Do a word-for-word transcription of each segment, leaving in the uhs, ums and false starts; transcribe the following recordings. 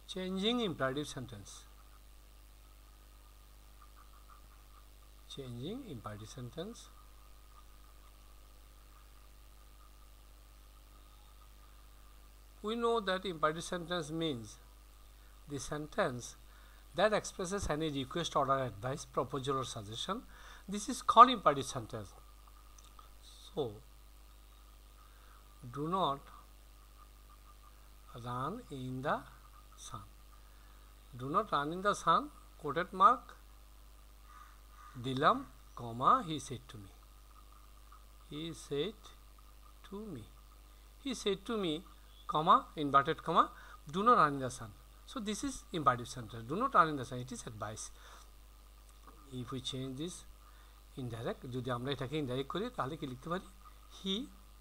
changing imperative sentence. Changing imperative sentence. We know that imperative sentence means the sentence that expresses any request, order, advice, proposal or suggestion. This is called imperative sentence. So, do not run in the sun. Do not run in the sun, quoted mark, dilam, comma, he said to me. He said to me. He said to me, comma, inverted comma, do not run in the sun. So this is imperative sentence. Do not run in the sun. It is advice. If we change this indirect, যদি আমরা এটাকে indirect করি তাহলে কি লিখতে পারি? He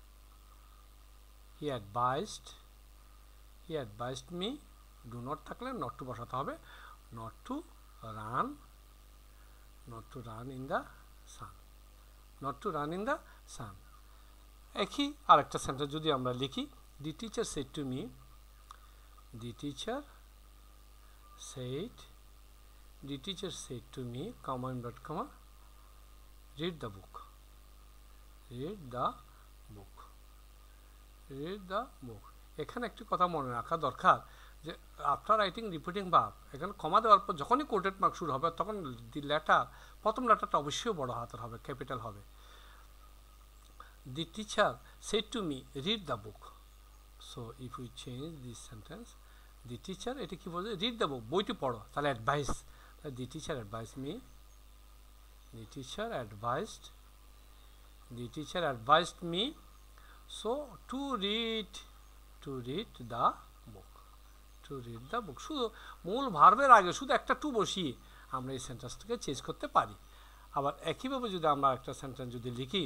he advised he advised me, do not থাকলে not to বসাতে হবে, not to run not to run in the sun. Not to run in the sun. একই আরেকটা সেন্টেন্স যদি আমরা লিখি, the teacher said to me, the teacher said the teacher said to me, comma, inverted comma, read the book. Read the book. Read the book. এখানে একটি কথা মনে রাখা দরকার যে আফটার রাইটিং রিপিটিং ভার্ব, এখানে কমা দেওয়ার পর যখনই কোটেড মার্ক শুরু হবে তখন দি লেটার, প্রথম লেটারটা অবশ্যই বড় হাতের হবে, ক্যাপিটাল হবে। The teacher said to me, read the book. So if we change this sentence, the teacher, এটা কি বলছে? read the book, বইটি পড়ো, তাহলে advice, the teacher advised me, the teacher advised, the teacher advised me, so to read, to read the book, to read the book. শুধু মূল ভার্বের আগে শুধু একটা টু বসিয়ে আমরা এই সেন্টেন্সটাকে চেঞ্জ করতে পারি। আবার একইভাবে যদি আমরা একটা সেন্টেন্স যদি লিখি,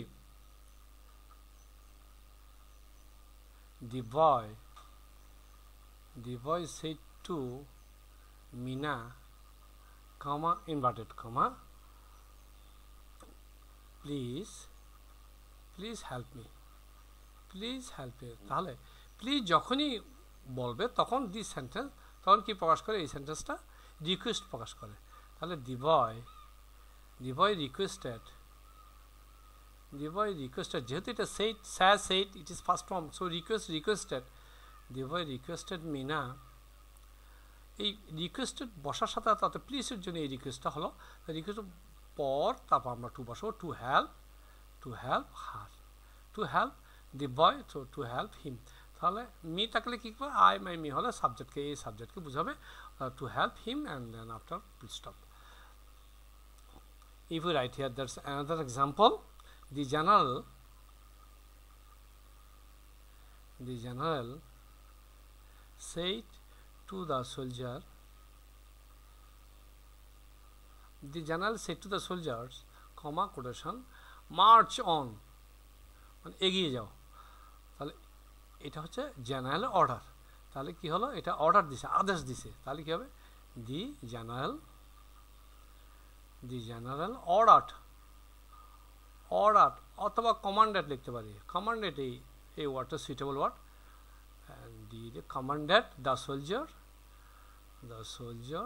the boy the boy said to Mina, comma, inverted comma, please please help me, please help me. তাহলে প্লিজ যখনই বলবে তখন দি সেন্টেন্স তখন কি প্রকাশ করে? এই সেন্টেন্সটা রিকোয়েস্ট প্রকাশ করে। তাহলে the boy the boy requested the boy requested, যেহেতু এটা said, says said, it is first form, so request requested, the boy requested Mina, এই রিকোয়েস্টেড বসার সাথে সাথে প্লিজের জন্য এই রিকোয়েস্টটা হলো, রিকোয়েস্ট পর তারপর আমরা টু বসাবো, to help to help her, to help the boy, তো টু হেল্প হিম। তাহলে মি থাকলে কী করবে? আই মাই মি হলে সাবজেক্টকে, এই সাবজেক্টকে বুঝাবে, to help him and then after full stop. If we write here, that's another example. The general, the general said to the soldier, the general said to the soldiers, comma, quotation, march on, মানে এগিয়ে যাও। তাহলে এটা হচ্ছে general order. তাহলে কি হলো? এটা অর্ডার দিছে, আদেশ দিছে। তাহলে কি হবে? The general the general order order অথবা কমান্ডেড লিখতে পারি। কমান্ডেড এই এই ওয়ার্ডটা suitable word. The commanded the soldier the soldier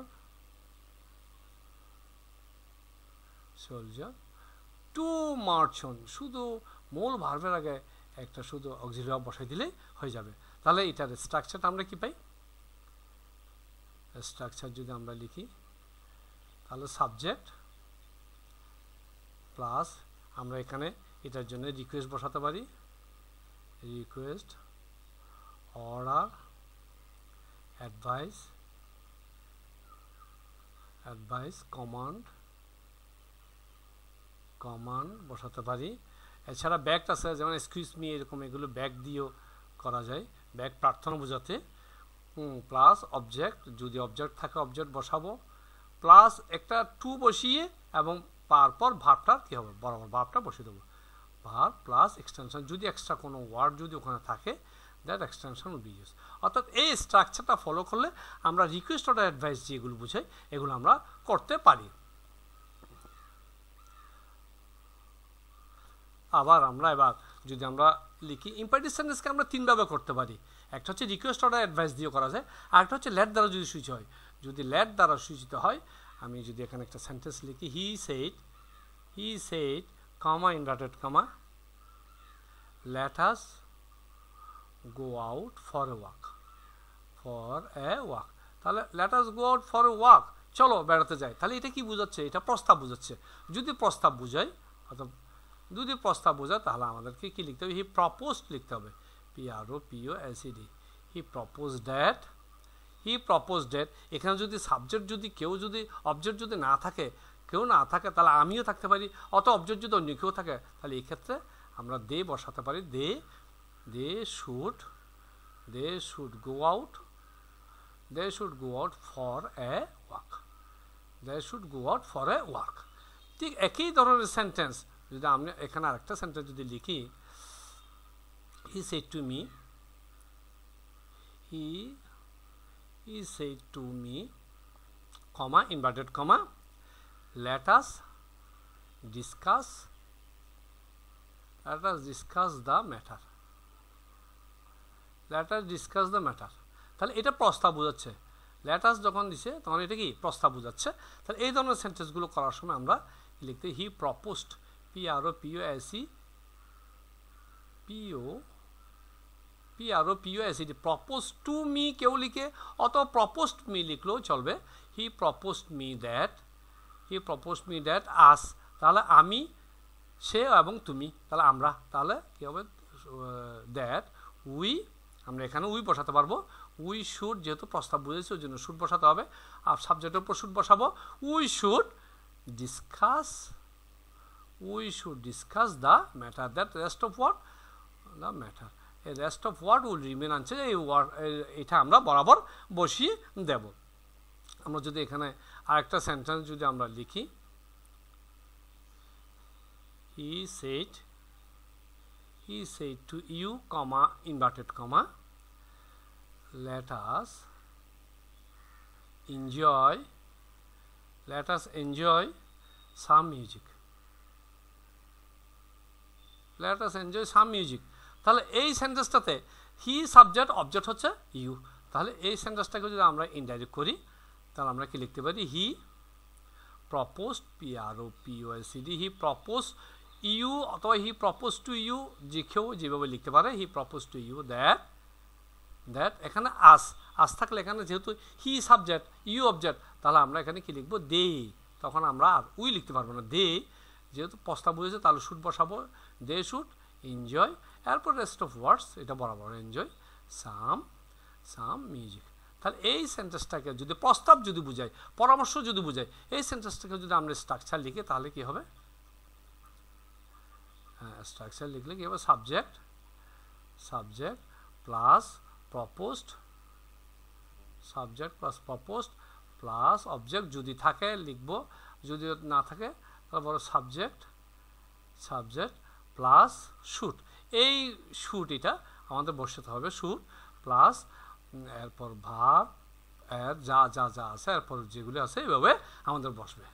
soldier to march on. শুধু মূল ভার্বের আগে একটা শুধু অক্সিলারি ভার্ব বসাই দিলেই হয়ে যাবে। তাহলে এটার স্ট্রাকচারটা আমরা কি পাই? স্ট্রাকচার যদি আমরা লিখি তাহলে সাবজেক্ট প্লাস আমরা এখানে এটার জন্য রিকোয়েস্ট বসাতে পারি, request, order, advice advice command command বসাতে পারি। এছাড়া ব্যাকটা আছে, যেমন এক্সকিউজ মি, এরকম এগুলো ব্যাক দিয়েও করা যায়, ব্যাক প্রার্থনা বোঝাতে। প্লাস অবজেক্ট, যদি অবজেক্ট থাকে অবজেক্ট বসাবো, প্লাস একটা টু বসিয়ে এবং তারপর ভার্বটা কী হবে? বরাবর ভার্বটা বসিয়ে দেবো। ভার্ব প্লাস এক্সটেনশন, যদি এক্সট্রা কোনো ওয়ার্ড যদি ওখানে থাকে, that extension will be use. অর্থাৎ এই স্ট্রাকচারটা ফলো করলে আমরা রিকোয়েস্ট অর্ডার অ্যাডভাইস যেগুলো বুঝাই এগুলো আমরা করতে পারি। আবার আমরা এবার যদি আমরা লিখি, ইম্পারেটিভ সেন্টেন্সকে আমরা তিনভাবে করতে পারি। একটা হচ্ছে রিকোয়েস্ট অর্ডার অ্যাডভাইস দিয়ে করা যায়, আর একটা হচ্ছে লেট দ্বারা যদি সূচিত হয়। যদি লেট দ্বারা সূচিত হয়, আমি যদি এখানে একটা সেন্টেন্স লিখি, he said he said comma inverted comma let us go out for a walk for a walk তাহলে let us go out for a walk, চলো বেড়াতে যাই। তাহলে এটা কি বোঝাচ্ছে? এটা প্রস্তাব বোঝাচ্ছে। যদি প্রস্তাব বোঝায় অথবা যদি প্রস্তাব বোঝায় তাহলে আমাদেরকে কি লিখতে হবে? হি প্রপোজড লিখতে হবে, P R O P O S E D. He propose that he propose that এখানে যদি সাবজেক্ট যদি কেউ যদি অবজেক্ট যদি না থাকে, কেউ না থাকে, তাহলে আমিও থাকতে পারি, অত অবজেক্ট যদি অন্য কেউ থাকে, তাহলে এই ক্ষেত্রে আমরা দে বসাতে পারি। They they should they should go out they should go out for a walk they should go out for a walk. ঠিক একই ধরনের সেন্টেন্স যদি আমরা এখানে আরেকটা সেন্টেন্স যদি লিখি, he said to me he he said to me comma inverted comma let us discuss let us discuss the matter let us discuss the matter তাহলে এটা প্রস্তাব বোঝাচ্ছে। let us যখন দিছে তখন এটা কি প্রস্তাব বোঝাচ্ছে। তাহলে এই ধরনের সেন্টেন্সগুলো করার সময় আমরা লিখতে he proposed, P R O P O S E P O P R O P O S E D propose to me কেউ লিখে, অত প্রপোজড মি লিখলেও চলবে। He proposed me that he propose me that us, তাহলে আমি, সে এবং তুমি, তাহলে আমরা, তাহলে কী হবে? দ্যাট উই, আমরা এখানে উই বসাতে পারবো। উই শুড, যেহেতু প্রস্তাব বুঝেছি ওই জন্য শুড বসাতে হবে, আর সাবজেক্টের উপর শুড বসাবো। We should discuss we should discuss the matter that rest of what the matter এই rest of what will remain আনছে, এই ওয়ার্ড এটা আমরা বরাবর বসিয়ে দেব। আমরা যদি এখানে আরেকটা সেন্টেন্স যদি আমরা লিখি, he said he said to you comma inverted comma let us enjoy let us enjoy some music let us enjoy some music তাহলে এই সেন্টেন্সটাতে হি সাবজেক্ট অবজেক্ট হচ্ছে ইউ। তাহলে এই সেন্টেন্সটাকে যদি আমরা ইনডাইরেক্ট করি তাহলে আমরা কি লিখতে পারি? He propose, P R O P O S E D, he propose you অথবা হি প্রপোজ টু ইউ, যে কেউ যেভাবে লিখতে পারে। He propose to you that that এখানে আস আস থাকলে এখানে যেহেতু হি সাবজেক্ট ইউ অবজেক্ট, তাহলে আমরা এখানে কি লিখবো? দে। তখন আমরা আর উই লিখতে পারবো না, দে যেহেতু প্রস্তাব বুঝেছে তাহলে শুড বসাবো। দে শুড এনজয়, এরপর রেস্ট অফ ওয়ার্ডস এটা বরাবর এনজয় সাম সাম মিউজিক। তাহলে এই সেন্টেন্সটাকে যদি প্রস্তাব যদি বুঝায়, পরামর্শ যদি বুঝায়, এই সেন্টেন্সটাকে যদি আমরা স্ট্রাকচার লিখি তাহলে কি হবে? হ্যাঁ, স্ট্রাকচার লিখলে কি হবে? Subject subject plus proposed subject plus proposed plus object, যদি থাকে লিখবো, যদি না থাকে তাহলে বড় সাবজেক্ট সাবজেক্ট প্লাস শুড। এই শুড এটা আমাদের বসাতে হবে, শুড প্লাস এরপর ভার্ব, এর যা যা যা আছে এরপর যেগুলো আছে এইভাবে আমাদের বসবে।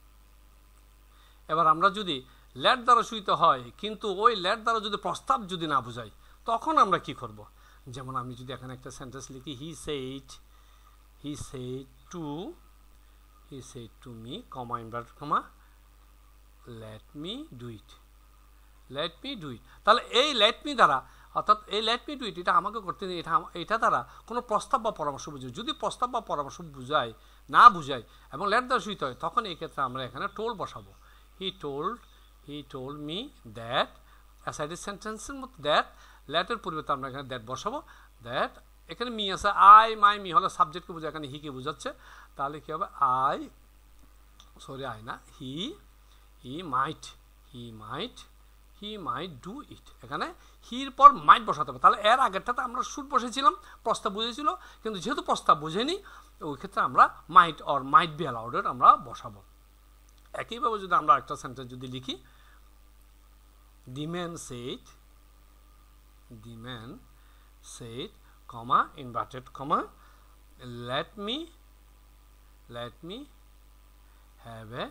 এবার আমরা যদি লেট দ্বারা সূচিত হয় কিন্তু ওই লেট দ্বারা যদি প্রস্তাব যদি না বোঝাই, তখন আমরা কি করব? যেমন আমি যদি এখানে একটা সেন্টেন্স লিখি, he said he said to he said to me comma inverted comma let me do it let me do it তাহলে এই লেট মি দ্বারা, অর্থাৎ এই লেট মি ডু ইট এটা আমাকে করতে নেই, এটা এটা দ্বারা কোনো প্রস্তাব বা পরামর্শ বুঝায়। যদি প্রস্তাব বা পরামর্শ বুঝায় না বুঝায় এবং লেট দ্বারা সূচিত হয়, তখন এই ক্ষেত্রে আমরা এখানে টোল বসাবো। He told he told me that, অ্যাসাইডেড সেন্টেন্সের মতো দ্যাট, লেটের পরিবর্তে আমরা এখানে দ্যাট বসাবো। দ্যাট এখানে মি আছে, আই মাই মি হলে সাবজেক্টকে বোঝায়, এখানে হিকে বোঝাচ্ছে, তাহলে কী হবে? আই সরি আই না হি he might he might he might do it, এখানে হির পর মাইট বসাতে হবে। তাহলে এর আগেরটাতে আমরা শুট বসেছিলাম, প্রস্তাব বুঝেছিল, কিন্তু যেহেতু প্রস্তাব বুঝেনি ওই ক্ষেত্রে আমরা মাইট অর মাইট বি অ্যালাউডের আমরা বসাবো। একইভাবে যদি আমরা একটা সেন্টেন্স যদি লিখি, the man said the man said comma inverted comma let me let me have a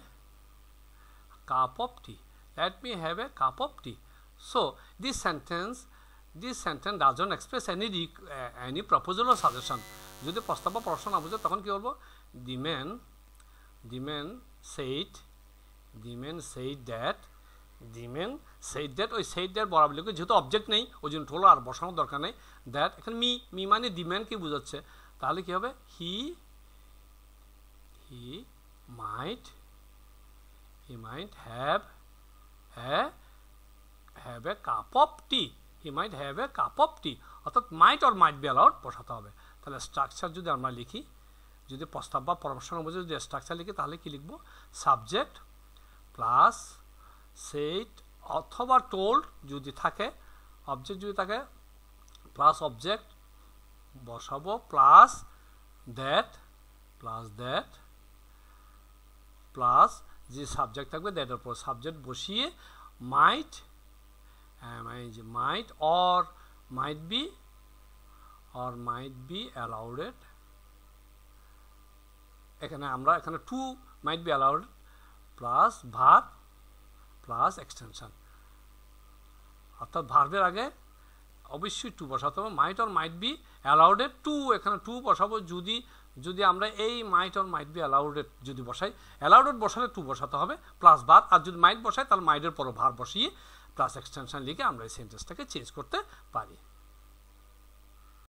cup of tea let me have a cup of tea. So this sentence this sentence doesn't express any any proposal or suggestion. যদি প্রস্তাব বা প্রশ্ন না বুঝে তখন কি বলবো? The man the man said the man said that the man said that. ওই সেইড দ্যাট বরাবর লিখে, যেহেতু অবজেক্ট নেই ওই জন্য টোলো আর বসানোর দরকার নেই। দ্যাট এখানে মি মি মানে দি ম্যান কি বোঝাচ্ছে, তাহলে কি হবে? He he might he might have have have a cup of tea he might have a cup of tea. অর্থাৎ might or might be allowed বসাতে হবে। তাহলে স্ট্রাকচার যদি আমরা লিখি, যদি প্রস্তাব বা পরামর্শ না বুঝে যদি স্ট্রাকচার লিখি তাহলে কি লিখবো? সাবজেক্ট প্লাস সেইড অথবা টোল্ড যদি থাকে, অবজেক্ট যদি থাকে প্লাস অবজেক্ট বসাবো, plus that plus that plus যে সাবজেক্ট থাকবে দ্যাটের উপর সাবজেক্ট বসিয়ে might might or might be or might be allowed. এখানে আমরা এখানে to might be allowed plus verb plus extension. অর্থাৎ ভার্বের আগে অবশ্যই টু বসাতে হবে। Might or might be allowed to, এখানে টু বসাবো যদি যদি আমরা এই মাইট অর মাইট বি অ্যালাউডেড যদি বসাই, অ্যালাউডেড বসালে টু বসাতে হবে প্লাস ভার্ব। আর যদি মাইট বসাই তাহলে মাইটের পরও ভার্ব বসিয়ে প্লাস এক্সটেনশন লিখে আমরা এই সেন্টেন্সটাকে চেঞ্জ করতে পারি।